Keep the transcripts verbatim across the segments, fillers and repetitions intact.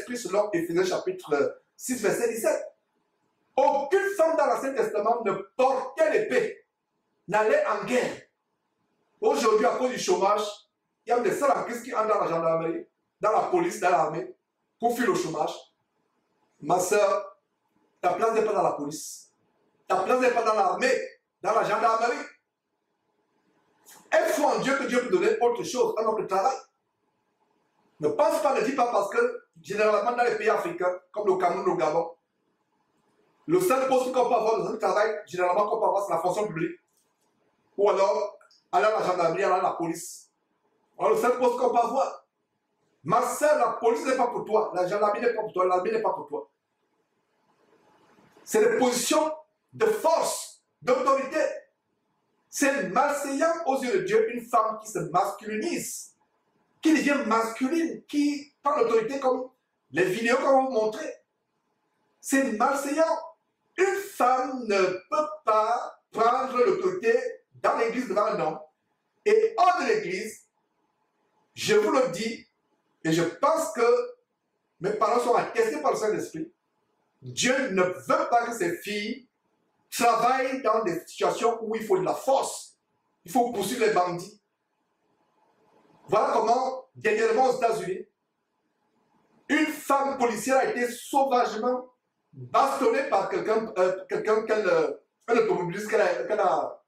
l'esprit selon Éphésiens chapitre six, verset dix-sept. Aucune femme dans l'Ancien Testament ne portait l'épée, n'allait en guerre. Aujourd'hui, à cause du chômage, il y a des seuls en Christ qui entrent dans la gendarmerie, dans la police, dans l'armée, pour fuir le chômage. Ma soeur, ta place n'est pas dans la police. Ta place n'est pas dans l'armée, dans la gendarmerie. Elle faut en Dieu que Dieu peut donner autre chose, un autre travail. Ne pense pas, ne dis pas parce que, généralement, dans les pays africains, comme le Cameroun, le Gabon, le seul poste qu'on peut avoir dans un travail, généralement, qu'on peut avoir, c'est la fonction publique. Ou alors, aller à la gendarmerie, aller à la police. Alors, le seul poste qu'on peut avoir. Ma soeur, la police n'est pas pour toi, la gendarmerie n'est pas pour toi, l'armée n'est pas pour toi. C'est des positions de force, d'autorité. C'est malséant aux yeux de Dieu une femme qui se masculinise, qui devient masculine, qui prend l'autorité comme les vidéos qu'on va vous montrer. C'est malséant. Une femme ne peut pas prendre l'autorité dans l'église devant un homme. Et hors de l'église, je vous le dis, et je pense que mes parents sont attestés par le Saint-Esprit, Dieu ne veut pas que ses filles travaillent dans des situations où il faut de la force. Il faut poursuivre les bandits. Voilà comment, dernièrement aux États-Unis, une femme policière a été sauvagement bastonnée par quelqu'un, euh, quelqu'un qu'elle, euh, un automobiliste qu'elle a, qu'elle a,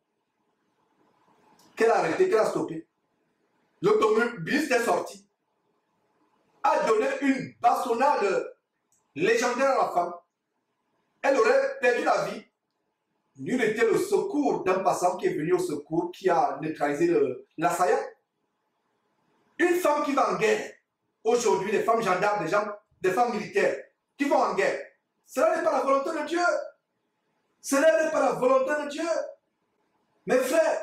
qu'elle a arrêté, qu'elle a stoppé. L'automobiliste est sorti, a donné une bastonnade légendaire à la femme. Elle aurait perdu la vie. Nul n'était le secours d'un passant qui est venu au secours, qui a neutralisé l'assaillant. Une femme qui va en guerre, aujourd'hui, les femmes gendarmes, des, gens, des femmes militaires, qui vont en guerre, cela n'est pas la volonté de Dieu. Cela n'est pas la volonté de Dieu. Mes frères,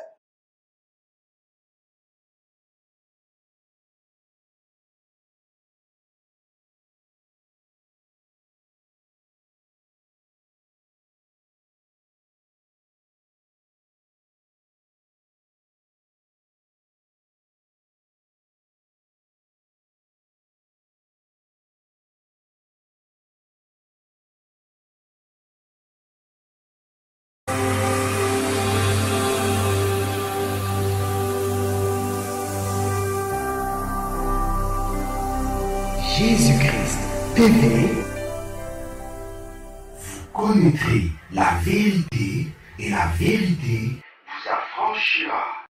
Jésus-Christ T V, vous connaîtrez la vérité et la vérité vous affranchira.